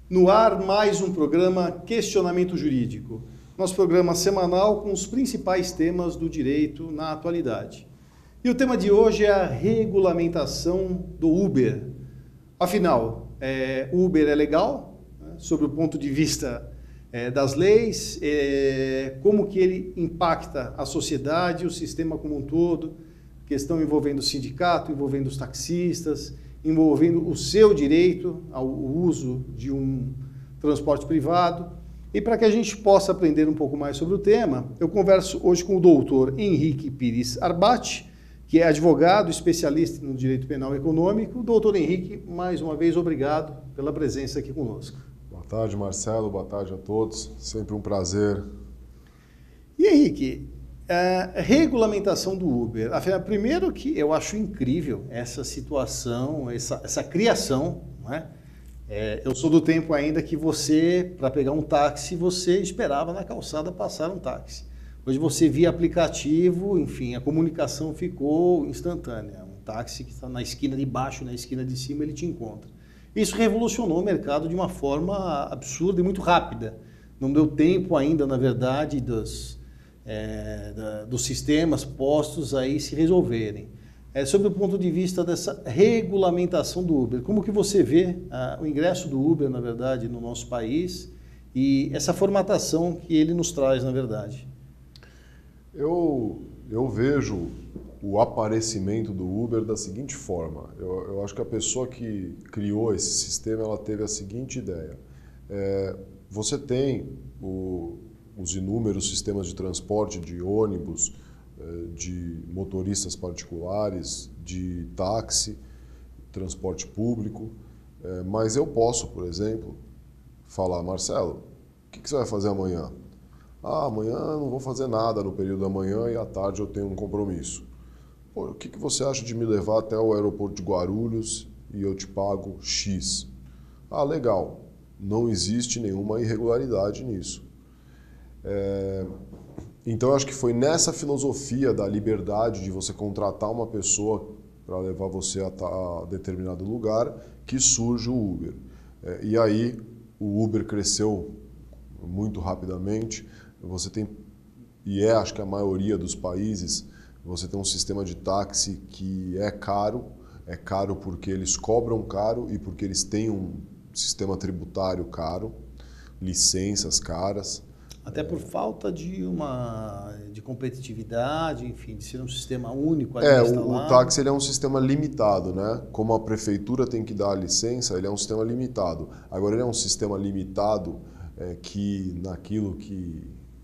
No ar, mais um programa Questionamento Jurídico. Nosso programa semanal com os principais temas do direito na atualidade. E o tema de hoje é a regulamentação do Uber. Afinal, Uber é legal? Sob o ponto de vista das leis, como que ele impacta a sociedade, o sistema como um todo, questão envolvendo o sindicato, envolvendo os taxistas, envolvendo o seu direito ao uso de um transporte privado. E para que a gente possa aprender um pouco mais sobre o tema, eu converso hoje com o doutor Henrique Pires Arbati, que é advogado, especialista no direito penal e econômico. Doutor Henrique, mais uma vez, obrigado pela presença aqui conosco. Boa tarde, Marcelo. Boa tarde a todos. Sempre um prazer. E Henrique, a regulamentação do Uber. Afinal, primeiro que eu acho incrível essa situação, essa criação, não é? Eu sou do tempo ainda que você, para pegar um táxi, você esperava na calçada passar um táxi. Hoje você via aplicativo, enfim, a comunicação ficou instantânea. Um táxi que está na esquina de baixo, na esquina de cima, ele te encontra. Isso revolucionou o mercado de uma forma absurda e muito rápida. Não deu tempo ainda, na verdade, dos sistemas postos aí se resolverem. Sobre o ponto de vista dessa regulamentação do Uber, como que você vê o ingresso do Uber, na verdade, no nosso país e essa formatação que ele nos traz, na verdade? Eu vejo o aparecimento do Uber da seguinte forma. Eu acho que a pessoa que criou esse sistema, ela teve a seguinte ideia. Você tem os inúmeros sistemas de transporte, de ônibus, de motoristas particulares, de táxi, transporte público, mas eu posso, por exemplo, falar, Marcelo, o que você vai fazer amanhã? Amanhã eu não vou fazer nada no período da manhã e à tarde eu tenho um compromisso. Pô, o que você acha de me levar até o aeroporto de Guarulhos e eu te pago X? Legal, não existe nenhuma irregularidade nisso. Então, eu acho que foi nessa filosofia da liberdade de você contratar uma pessoa para levar você a determinado lugar que surge o Uber. E aí, o Uber cresceu muito rapidamente. Você tem, acho que a maioria dos países, você tem um sistema de táxi que é caro porque eles cobram caro e porque eles têm um sistema tributário caro, licenças caras. Até por falta de competitividade, enfim, de ser um sistema único ali instalado. O táxi ele é um sistema limitado, né? Como a prefeitura tem que dar a licença, ele é um sistema limitado. Agora, ele é um sistema limitado que naquilo que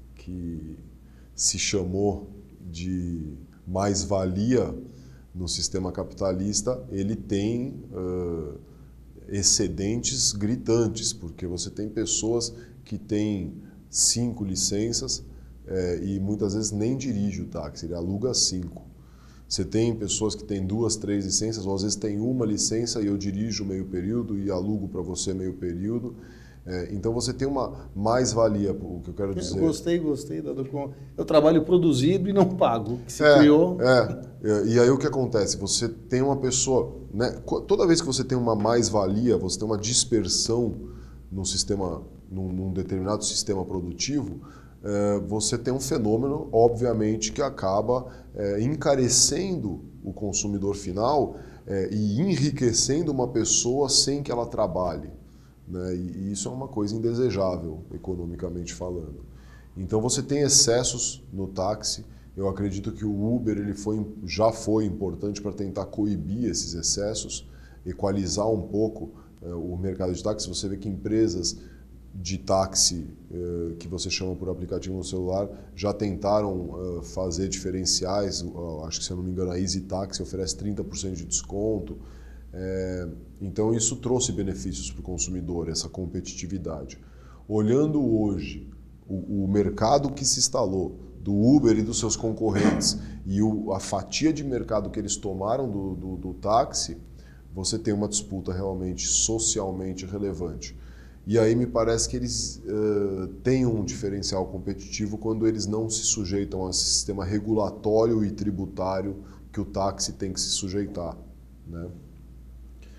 se chamou de mais-valia no sistema capitalista, ele tem excedentes gritantes, porque você tem pessoas que têm 5 licenças e muitas vezes nem dirige o táxi, ele aluga 5. Você tem pessoas que têm 2, 3 licenças, ou às vezes tem uma licença e eu dirijo meio período e alugo para você meio período. Então você tem uma mais-valia, o que eu quero dizer. Gostei, eu trabalho produzido e não pago, que se criou. E aí o que acontece? Você tem uma pessoa, né? Toda vez que você tem uma mais-valia, você tem uma dispersão no sistema, num determinado sistema produtivo, você tem um fenômeno, obviamente, que acaba encarecendo o consumidor final e enriquecendo uma pessoa sem que ela trabalhe, né? E isso é uma coisa indesejável, economicamente falando. Então você tem excessos no táxi. Eu acredito que o Uber já foi importante para tentar coibir esses excessos, equalizar um pouco o mercado de táxi. Você vê que empresas de táxi que você chama por aplicativo no celular já tentaram fazer diferenciais. Acho que, se eu não me engano, a Easy Taxi oferece 30% de desconto. Então isso trouxe benefícios para o consumidor, essa competitividade. Olhando hoje o mercado que se instalou do Uber e dos seus concorrentes e a fatia de mercado que eles tomaram do táxi, você tem uma disputa realmente socialmente relevante. E aí me parece que eles têm um diferencial competitivo quando eles não se sujeitam a esse sistema regulatório e tributário que o táxi tem que se sujeitar, né?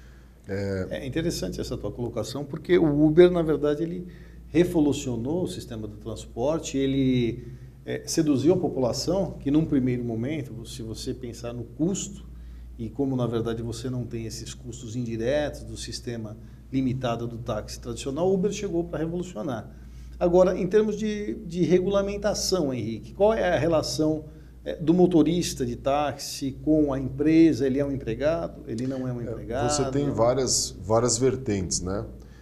É interessante essa tua colocação, porque o Uber, na verdade, ele revolucionou o sistema do transporte, ele seduziu a população, que num primeiro momento, se você pensar no custo, e como na verdade você não tem esses custos indiretos do sistema limitado do táxi tradicional, o Uber chegou para revolucionar. Agora, em termos de regulamentação, Henrique, qual é a relação do motorista de táxi com a empresa? Ele é um empregado? Ele não é um empregado? Você tem várias vertentes, né?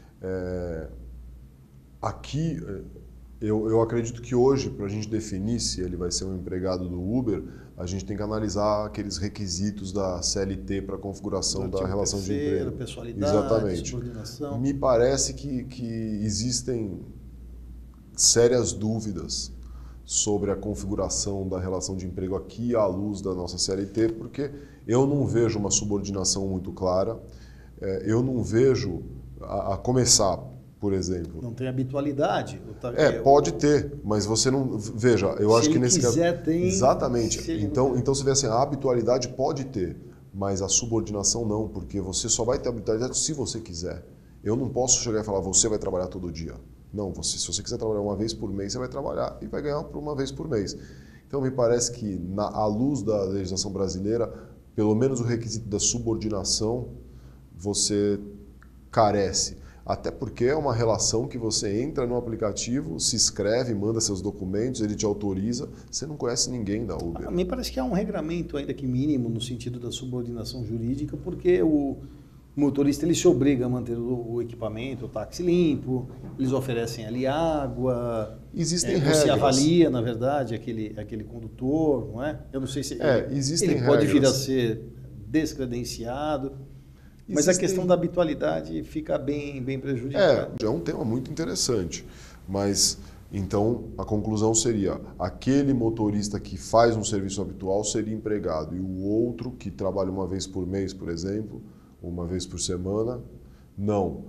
Aqui, eu acredito que hoje, para a gente definir se ele vai ser um empregado do Uber, a gente tem que analisar aqueles requisitos da CLT para a configuração da relação de emprego. Pessoalidade, exatamente. Subordinação. Me parece que existem sérias dúvidas sobre a configuração da relação de emprego aqui à luz da nossa CLT, porque eu não vejo uma subordinação muito clara, eu não vejo, a começar, por exemplo... Não tem habitualidade. Pode ter, mas você não... Veja, eu acho que nesse caso... tem... Exatamente. Então você vê assim, a habitualidade pode ter, mas a subordinação não, porque você só vai ter habitualidade se você quiser. Eu não posso chegar e falar, você vai trabalhar todo dia. Não, se você quiser trabalhar uma vez por mês, você vai trabalhar e vai ganhar por uma vez por mês. Então, me parece que, à luz da legislação brasileira, pelo menos o requisito da subordinação, você carece. Até porque é uma relação que você entra no aplicativo, se inscreve, manda seus documentos, ele te autoriza, você não conhece ninguém da Uber. Me parece que há um regramento ainda que mínimo no sentido da subordinação jurídica, porque o motorista ele se obriga a manter o equipamento, o táxi limpo, eles oferecem ali água. Existem regras. Você avalia, na verdade, aquele condutor, não é? Eu não sei se existem ele pode vir a ser descredenciado, mas a questão da habitualidade fica bem prejudicada. É um tema muito interessante, mas então a conclusão seria, aquele motorista que faz um serviço habitual seria empregado e o outro que trabalha uma vez por mês, por exemplo, uma vez por semana, não.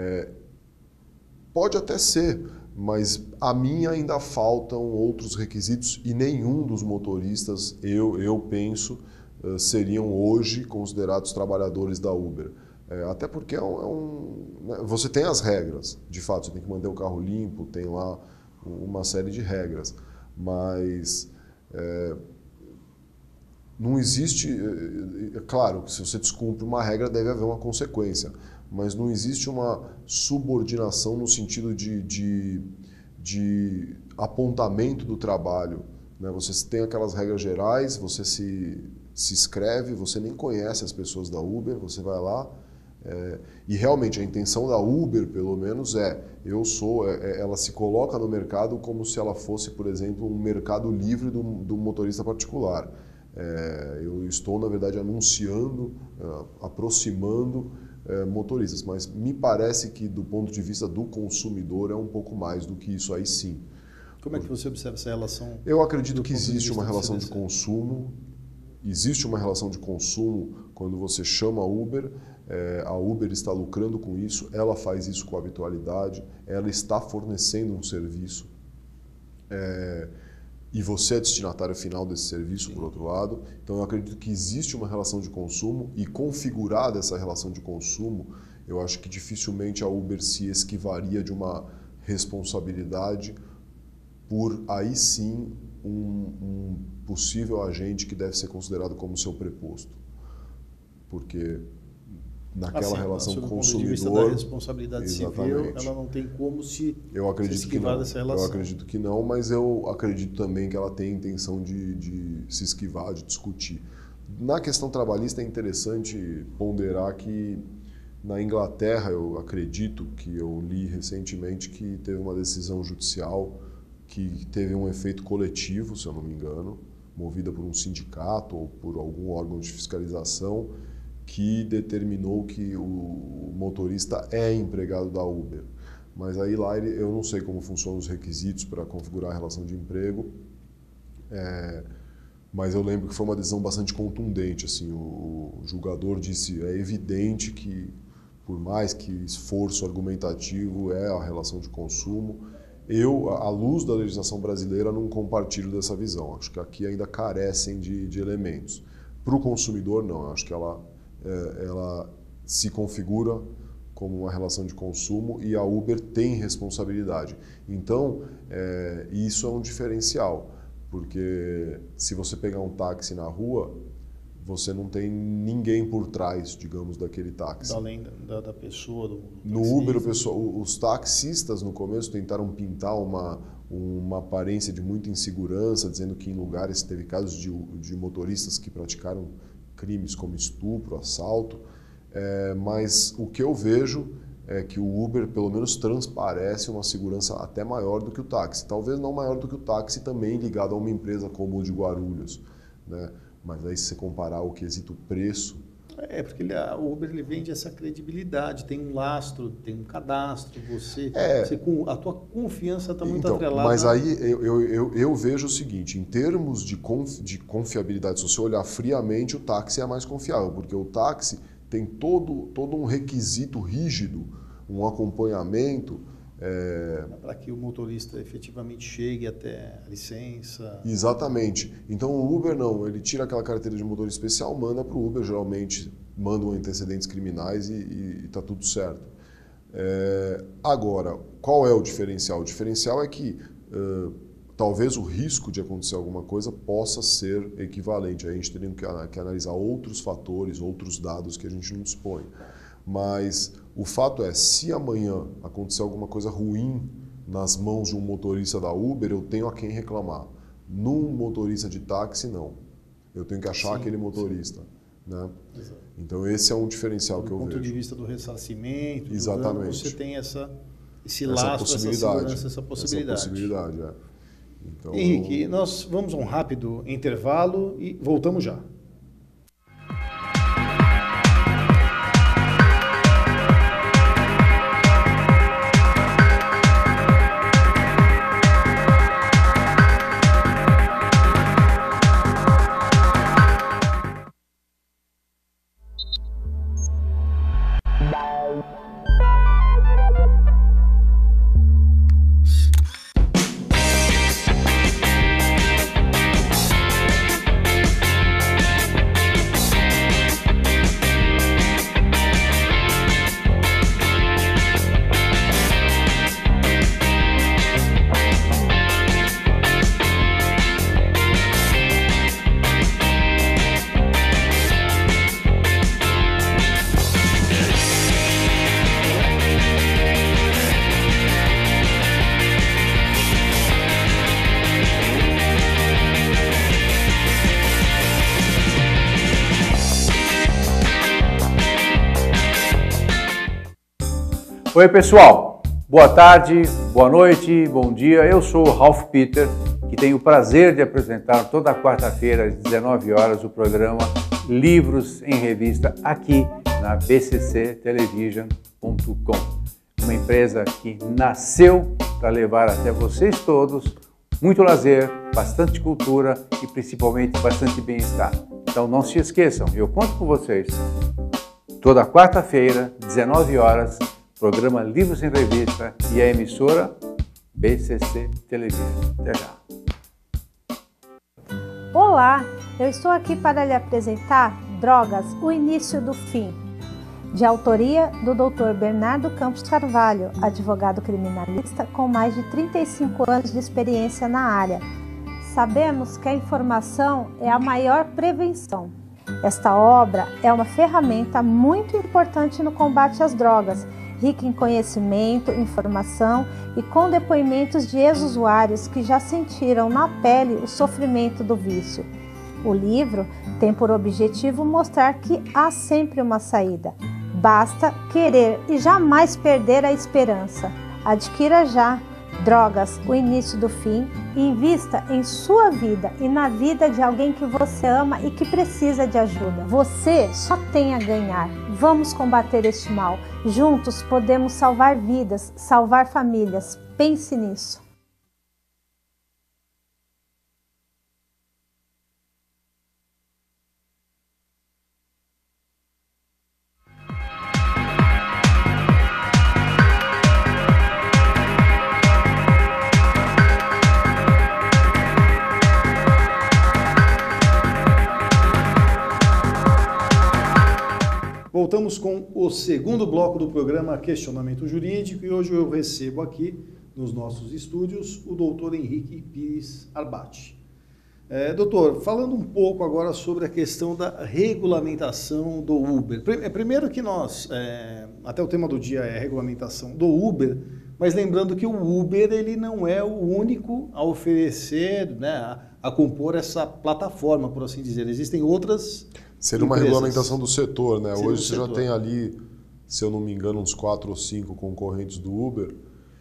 Pode até ser, mas a mim ainda faltam outros requisitos e nenhum dos motoristas, eu penso, seriam hoje considerados trabalhadores da Uber. Até porque você tem as regras, de fato, você tem que manter o carro limpo, tem lá uma série de regras, mas... não existe, claro, se você descumpre uma regra deve haver uma consequência, mas não existe uma subordinação no sentido de apontamento do trabalho, né? Você tem aquelas regras gerais, você se inscreve, você nem conhece as pessoas da Uber, você vai lá e realmente a intenção da Uber, pelo menos, ela se coloca no mercado como se ela fosse, por exemplo, um mercado livre do motorista particular. Eu estou, na verdade, anunciando, aproximando motoristas, mas me parece que, do ponto de vista do consumidor, é um pouco mais do que isso aí sim. Como é que você observa essa relação? Eu acredito que existe uma relação de consumo, existe uma relação de consumo quando você chama a Uber está lucrando com isso, ela faz isso com habitualidade, ela está fornecendo um serviço. E você é destinatário final desse serviço, sim, por outro lado. Então, eu acredito que existe uma relação de consumo e configurada essa relação de consumo, eu acho que dificilmente a Uber se esquivaria de uma responsabilidade por, aí sim, um possível agente que deve ser considerado como seu preposto. Porque naquela relação consumidor... Do ponto de vista da responsabilidade exatamente, civil, ela não tem como se esquivar dessa relação. Eu acredito que não, mas eu acredito também que ela tem a intenção de se esquivar, de discutir. Na questão trabalhista é interessante ponderar que na Inglaterra, eu acredito que eu li recentemente que teve uma decisão judicial que teve um efeito coletivo, se eu não me engano, movida por um sindicato ou por algum órgão de fiscalização, que determinou que o motorista é empregado da Uber. Mas aí lá eu não sei como funcionam os requisitos para configurar a relação de emprego, mas eu lembro que foi uma decisão bastante contundente. Assim, o julgador disse, é evidente que, por mais que esforço argumentativo é a relação de consumo, eu, à luz da legislação brasileira, não compartilho dessa visão. Acho que aqui ainda carecem de elementos. Para o consumidor, não. Acho que ela se configura como uma relação de consumo e a Uber tem responsabilidade. Então, isso é um diferencial, porque se você pegar um táxi na rua, você não tem ninguém por trás, digamos, daquele táxi. Além da pessoa, no Uber, os taxistas no começo tentaram pintar uma aparência de muita insegurança, dizendo que em lugares teve casos de motoristas que praticaram crimes como estupro, assalto, mas o que eu vejo é que o Uber pelo menos transparece uma segurança até maior do que o táxi. Talvez não maior do que o táxi, também ligado a uma empresa como o de Guarulhos, né? Mas aí se você comparar o quesito preço... porque o Uber ele vende essa credibilidade, tem um lastro, tem um cadastro, a tua confiança está muito atrelada. Mas aí eu vejo o seguinte, em termos de confiabilidade, se você olhar friamente, o táxi é mais confiável, porque o táxi tem todo um requisito rígido, um acompanhamento... Para que o motorista efetivamente chegue até a licença. Exatamente. Então o Uber não, ele tira aquela carteira de motorista especial, manda para o Uber, geralmente mandam antecedentes criminais e está tudo certo. Agora, qual é o diferencial? O diferencial é que talvez o risco de acontecer alguma coisa possa ser equivalente. A gente teria que analisar outros fatores, outros dados que a gente não dispõe. Mas o fato é, se amanhã acontecer alguma coisa ruim nas mãos de um motorista da Uber, eu tenho a quem reclamar. Num motorista de táxi, não. Eu tenho que achar aquele motorista. Né? Então esse é um diferencial que eu vejo. Do ponto de vista do ressarcimento, exatamente. Você tem esse lastro, essa segurança, essa possibilidade. Essa possibilidade, Então, Henrique, nós vamos a um rápido intervalo e voltamos já. Oi pessoal, boa tarde, boa noite, bom dia. Eu sou o Ralph Peter, que tenho o prazer de apresentar toda quarta-feira às 19 horas o programa Livros em Revista aqui na bcctelevision.com. Uma empresa que nasceu para levar até vocês todos muito lazer, bastante cultura e principalmente bastante bem-estar. Então não se esqueçam, eu conto com vocês. Toda quarta-feira, 19 horas, programa Livros em Revista e a emissora BCC Television. Até já. Olá, eu estou aqui para lhe apresentar Drogas, o Início do Fim, de autoria do Dr. Bernardo Campos Carvalho, advogado criminalista com mais de 35 anos de experiência na área. Sabemos que a informação é a maior prevenção. Esta obra é uma ferramenta muito importante no combate às drogas, rica em conhecimento, informação e com depoimentos de ex-usuários que já sentiram na pele o sofrimento do vício. O livro tem por objetivo mostrar que há sempre uma saída. Basta querer e jamais perder a esperança. Adquira já Drogas, o Início do Fim e invista em sua vida e na vida de alguém que você ama e que precisa de ajuda. Você só tem a ganhar. Vamos combater este mal. Juntos podemos salvar vidas, salvar famílias. Pense nisso. Voltamos com o segundo bloco do programa Questionamento Jurídico e hoje eu recebo aqui nos nossos estúdios o doutor Henrique Pires Arbati. Doutor, falando um pouco agora sobre a questão da regulamentação do Uber. Primeiro que nós, até o tema do dia é a regulamentação do Uber, mas lembrando que o Uber ele não é o único a oferecer, né, a compor essa plataforma, por assim dizer. Existem outras Seria uma empresas. regulamentação do setor, né? Seria Hoje do você setor. já tem ali, se eu não me engano, uns 4 ou 5 concorrentes do Uber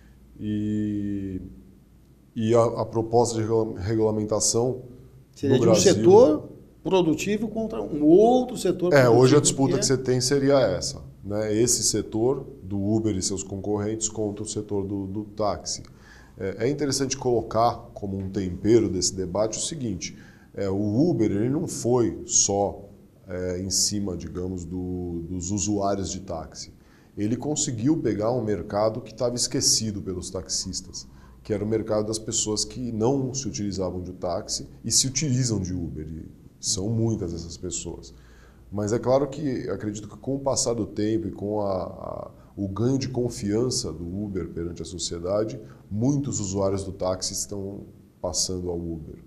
e a proposta de regulamentação Seria no de um Brasil... setor produtivo contra um outro setor produtivo. Hoje a disputa que você tem seria essa, né? Esse setor do Uber e seus concorrentes contra o setor do táxi. É interessante colocar como um tempero desse debate o seguinte, o Uber ele não foi só em cima, digamos, dos usuários de táxi. Ele conseguiu pegar um mercado que estava esquecido pelos taxistas, que era o mercado das pessoas que não se utilizavam de táxi e se utilizam de Uber. E são muitas essas pessoas. Mas é claro que acredito que com o passar do tempo e com o ganho de confiança do Uber perante a sociedade, muitos usuários do táxi estão passando ao Uber.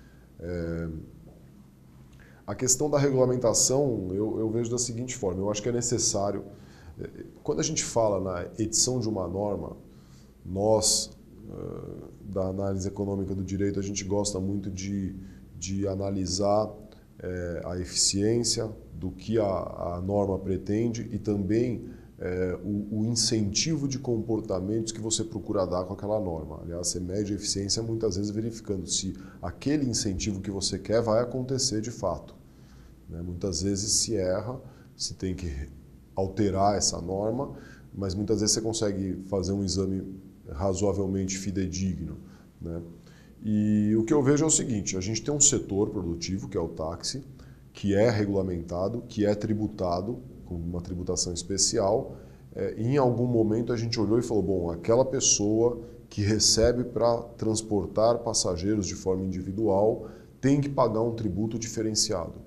A questão da regulamentação eu vejo da seguinte forma, eu acho que é necessário, quando a gente fala na edição de uma norma, nós, da análise econômica do direito, a gente gosta muito de analisar a eficiência do que a norma pretende e também o incentivo de comportamentos que você procura dar com aquela norma. Aliás, você mede a eficiência muitas vezes verificando se aquele incentivo que você quer vai acontecer de fato. Muitas vezes se erra, se tem que alterar essa norma, mas muitas vezes você consegue fazer um exame razoavelmente fidedigno, né? E o que eu vejo é o seguinte, a gente tem um setor produtivo, que é o táxi, que é regulamentado, que é tributado, com uma tributação especial. Em algum momento a gente olhou e falou, bom, aquela pessoa que recebe para transportar passageiros de forma individual tem que pagar um tributo diferenciado.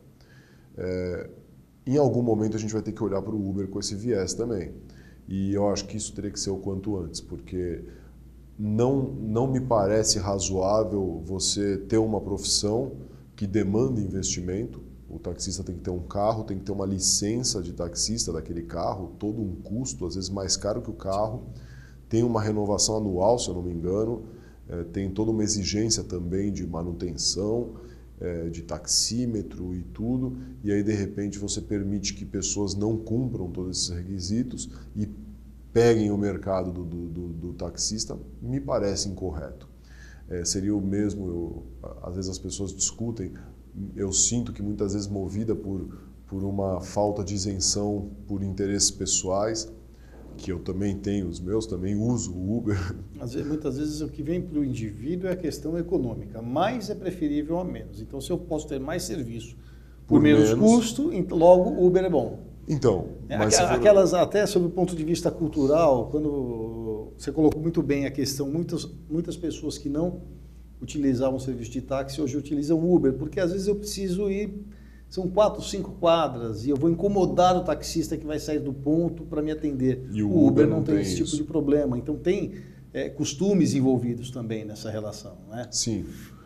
Em algum momento a gente vai ter que olhar para o Uber com esse viés também. E eu acho que isso teria que ser o quanto antes, porque não me parece razoável você ter uma profissão que demanda investimento. O taxista tem que ter um carro, tem que ter uma licença de taxista daquele carro, todo um custo, às vezes mais caro que o carro. Tem uma renovação anual, se eu não me engano, tem toda uma exigência também de manutenção, de taxímetro e tudo. E aí, de repente, você permite que pessoas não cumpram todos esses requisitos e peguem o mercado do taxista, me parece incorreto. Seria o mesmo, às vezes as pessoas discutem, eu sinto que muitas vezes movida por uma falta de isenção por interesses pessoais, que eu também tenho os meus, também uso o Uber. Muitas vezes o que vem para o indivíduo é a questão econômica, mais é preferível a menos. Então se eu posso ter mais serviço por menos custo, logo o Uber é bom. Então, mas aquelas até sob o ponto de vista cultural, quando você colocou muito bem a questão, muitas pessoas que não utilizavam o serviço de táxi hoje utilizam Uber, porque às vezes eu preciso ir, são 4, 5 quadras e eu vou incomodar o taxista que vai sair do ponto para me atender. E o Uber não tem esse tipo de problema, então tem costumes envolvidos também nessa relação, né? Sim.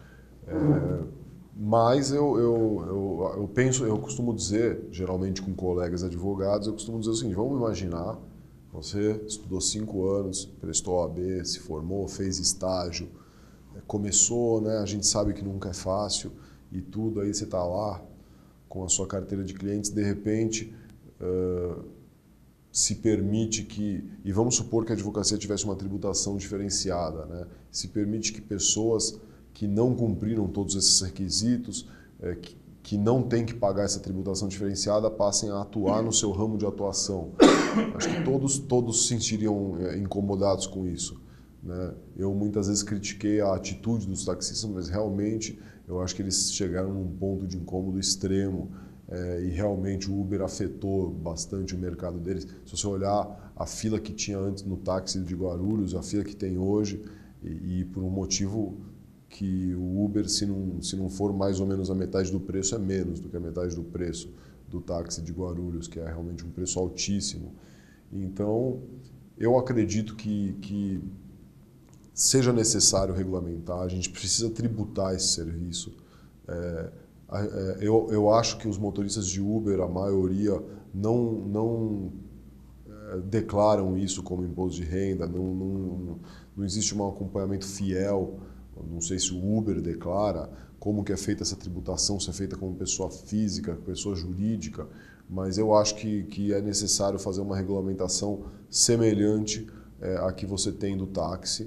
Mas eu penso, eu costumo dizer, geralmente com colegas advogados, eu costumo dizer o seguinte, vamos imaginar, você estudou 5 anos, prestou OAB, se formou, fez estágio, começou, né, a gente sabe que nunca é fácil e tudo, aí você está lá com a sua carteira de clientes, de repente se permite que, e vamos supor que a advocacia tivesse uma tributação diferenciada, né, se permite que pessoas que não cumpriram todos esses requisitos, que não têm que pagar essa tributação diferenciada, passem a atuar no seu ramo de atuação. Acho que todos se sentiriam incomodados com isso, né? Eu muitas vezes critiquei a atitude dos taxistas, mas realmente eu acho que eles chegaram num ponto de incômodo extremo e realmente o Uber afetou bastante o mercado deles. Se você olhar a fila que tinha antes no táxi de Guarulhos, a fila que tem hoje, e por um motivo que o Uber, se não for mais ou menos a metade do preço, é menos do que a metade do preço do táxi de Guarulhos, que é realmente um preço altíssimo. Então, eu acredito que seja necessário regulamentar, a gente precisa tributar esse serviço. Eu acho que os motoristas de Uber, a maioria, não declaram isso como imposto de renda, não existe um acompanhamento fiel, não sei se o Uber declara, como que é feita essa tributação, se é feita como pessoa física, pessoa jurídica, mas eu acho que é necessário fazer uma regulamentação semelhante à que você tem do táxi.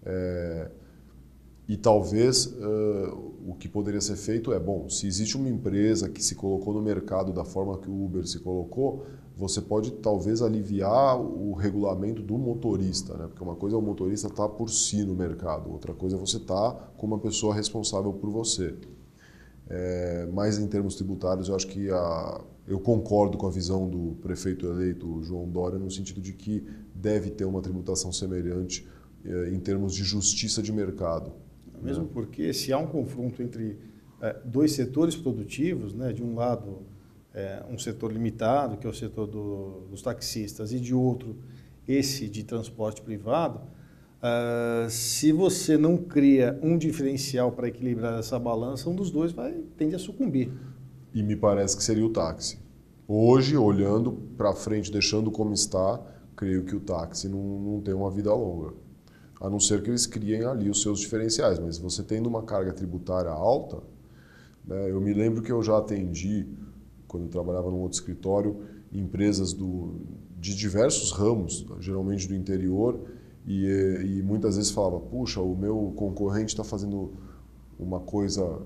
E talvez o que poderia ser feito se existe uma empresa que se colocou no mercado da forma que o Uber se colocou, você pode talvez aliviar o regulamento do motorista, né? Porque uma coisa é o motorista estar por si no mercado, outra coisa é você estar com uma pessoa responsável por você. Mas em termos tributários, eu acho que eu concordo com a visão do prefeito eleito, João Dória, no sentido de que deve ter uma tributação semelhante em termos de justiça de mercado. Mesmo porque se há um confronto entre dois setores produtivos, né, de um lado um setor limitado, que é o setor dos taxistas, e de outro esse de transporte privado, se você não cria um diferencial para equilibrar essa balança, um dos dois tende a sucumbir. E me parece que seria o táxi. Hoje, olhando para frente, deixando como está, creio que o táxi não tem uma vida longa. A não ser que eles criem ali os seus diferenciais. Mas você tendo uma carga tributária alta, né, eu me lembro que eu já atendi, quando eu trabalhava num outro escritório, empresas de diversos ramos, geralmente do interior, e muitas vezes falava, puxa, o meu concorrente está fazendo uma coisa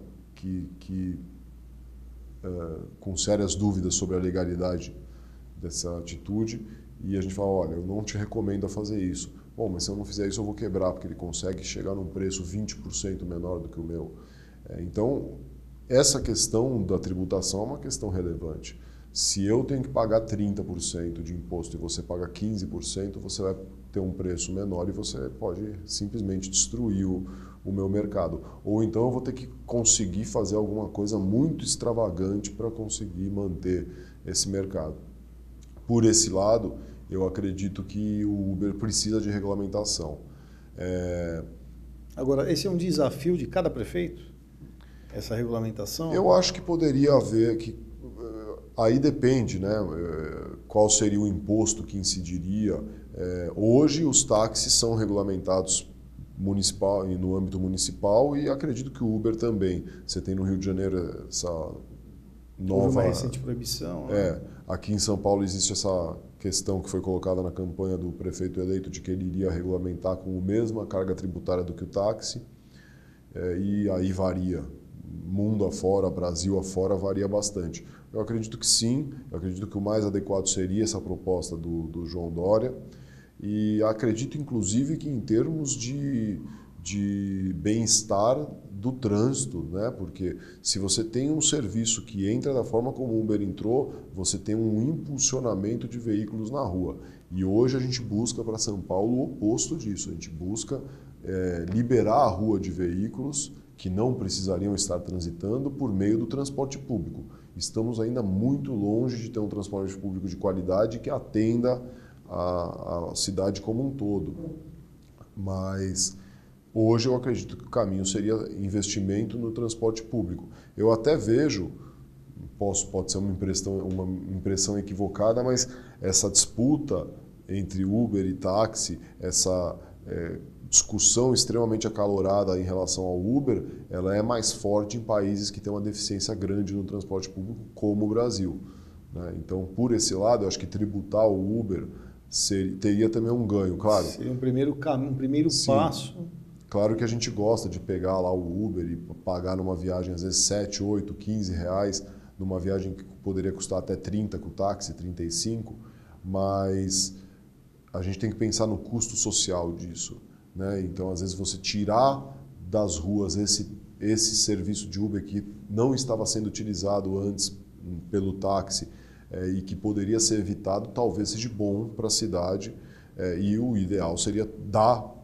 com sérias dúvidas sobre a legalidade dessa atitude, e a gente fala, olha, eu não te recomendo a fazer isso. Bom, mas se eu não fizer isso eu vou quebrar, porque ele consegue chegar num preço 20% menor do que o meu. Então, essa questão da tributação é uma questão relevante. Se eu tenho que pagar 30% de imposto e você paga 15%, você vai ter um preço menor e você pode simplesmente destruir o meu mercado. Ou então eu vou ter que conseguir fazer alguma coisa muito extravagante para conseguir manter esse mercado. Por esse lado, eu acredito que o Uber precisa de regulamentação. Agora, esse é um desafio de cada prefeito? Essa regulamentação? Eu acho que poderia haver, aí depende, né, qual seria o imposto que incidiria. Hoje os táxis são regulamentados no âmbito municipal e acredito que o Uber também. Você tem no Rio de Janeiro essa nova... Houve uma recente proibição. Né? Aqui em São Paulo existe essa questão que foi colocada na campanha do prefeito eleito de que ele iria regulamentar com a mesma carga tributária do que o táxi, e aí varia. Mundo afora, Brasil afora, varia bastante. Eu acredito que sim, eu acredito que o mais adequado seria essa proposta do João Dória, e acredito inclusive que em termos de bem-estar do trânsito, né? Porque se você tem um serviço que entra da forma como o Uber entrou, você tem um impulsionamento de veículos na rua. E hoje a gente busca para São Paulo o oposto disso, a gente busca liberar a rua de veículos que não precisariam estar transitando por meio do transporte público. Estamos ainda muito longe de ter um transporte público de qualidade que atenda a cidade como um todo. Mas hoje eu acredito que o caminho seria investimento no transporte público. Eu até vejo, pode ser uma impressão equivocada, mas essa disputa entre Uber e táxi, essa discussão extremamente acalorada em relação ao Uber, ela é mais forte em países que têm uma deficiência grande no transporte público, como o Brasil, né? Então, por esse lado, eu acho que tributar o Uber teria também um ganho, claro. Seria um primeiro passo. Claro que a gente gosta de pegar lá o Uber e pagar numa viagem, às vezes 7, 8, 15 reais, numa viagem que poderia custar até 30 com o táxi, 35, mas a gente tem que pensar no custo social disso, né? Então, às vezes, você tirar das ruas esse serviço de Uber que não estava sendo utilizado antes pelo táxi e que poderia ser evitado, talvez seja bom para a cidade, e o ideal seria dar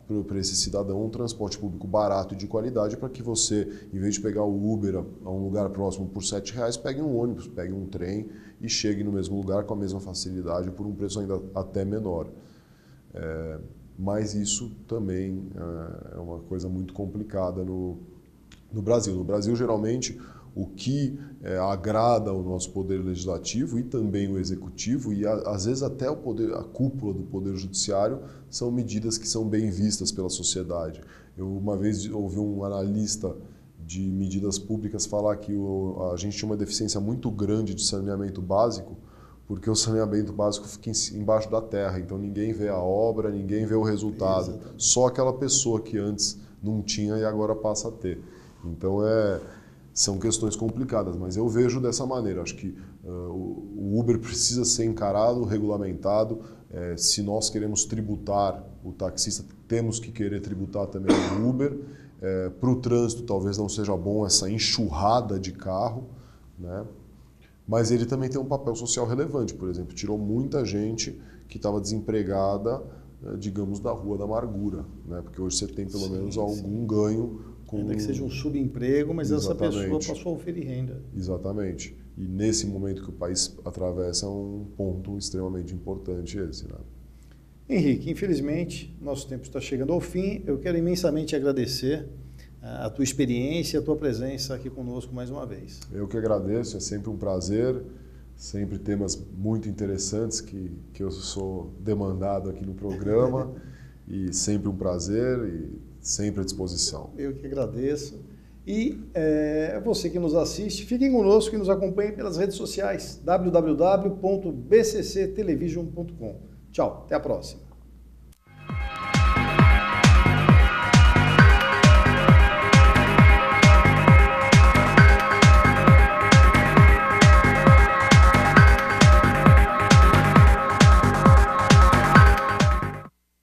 para esse cidadão um transporte público barato e de qualidade para que você, em vez de pegar o Uber a um lugar próximo por R$7, pegue um ônibus, pegue um trem e chegue no mesmo lugar com a mesma facilidade por um preço ainda até menor. Mas isso também é uma coisa muito complicada no Brasil. No Brasil, geralmente, o que agrada ao nosso poder legislativo e também o executivo, e às vezes até a cúpula do poder judiciário, são medidas que são bem vistas pela sociedade. Eu uma vez ouvi um analista de medidas públicas falar que a gente tinha uma deficiência muito grande de saneamento básico, porque o saneamento básico fica embaixo da terra, então ninguém vê a obra, ninguém vê o resultado. Exatamente. Só aquela pessoa que antes não tinha e agora passa a ter. Então são questões complicadas, mas eu vejo dessa maneira. Acho que o Uber precisa ser encarado, regulamentado. Se nós queremos tributar o taxista, temos que querer tributar também o Uber. Para o trânsito talvez não seja bom essa enxurrada de carro, né? Mas ele também tem um papel social relevante. Por exemplo, tirou muita gente que estava desempregada, digamos, da Rua da Amargura, né? Porque hoje você tem pelo menos algum ganho. Ainda que seja um subemprego, mas exatamente. Essa pessoa passou a oferir renda. Exatamente. E nesse momento que o país atravessa, é um ponto extremamente importante esse, né? Henrique, infelizmente, nosso tempo está chegando ao fim. Eu quero imensamente agradecer a tua experiência, a tua presença aqui conosco mais uma vez. Eu que agradeço, é sempre um prazer, sempre temas muito interessantes que eu sou demandado aqui no programa e sempre um prazer e sempre à disposição. Eu que agradeço. E você que nos assiste, fiquem conosco e nos acompanhem pelas redes sociais, www.bcctelevision.com. Tchau, até a próxima.